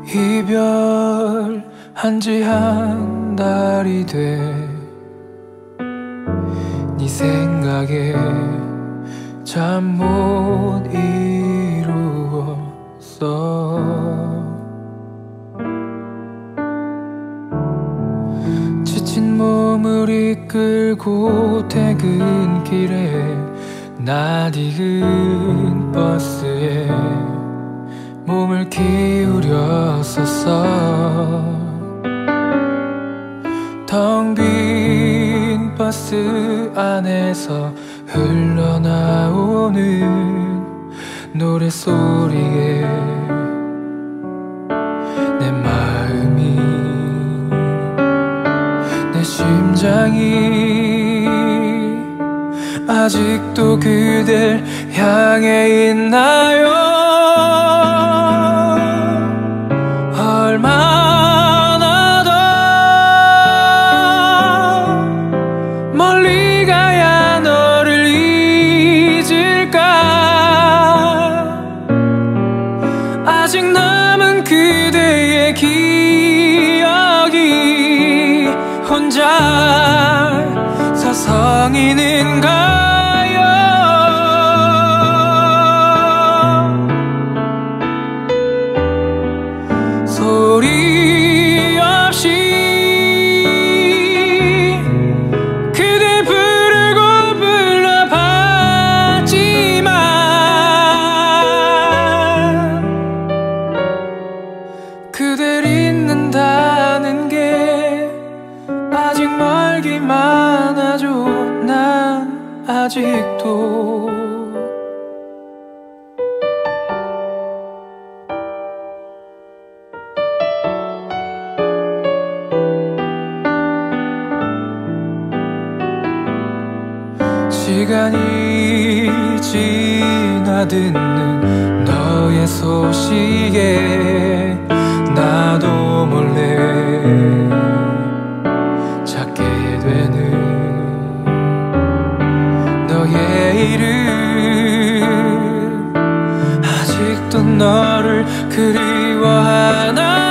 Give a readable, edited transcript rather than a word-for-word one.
이별한 지 한 달이 돼 네 생각에 잠 못 이루었어. 지친 몸을 이끌고 퇴근길에 낯익은 버스에 몸을 기울였었어. 텅 빈 버스 안에서 흘러나오는 노랫소리에 내 마음이, 내 심장이 아직도 그댈 향해 있나요? 얼마나 더 멀리 가야 너를 잊을까? 아직 남은 그대의 기억이 혼자 서성이는가? 소리 없이 그대 부르고 불러봤지만 그댈 잊는다는 게 아직 멀기만 하죠. 난 아직도 시간이 지나 듣는 너의 소식에 나도 몰래 찾게 되는 너의 이름. 아직도 너를 그리워하나?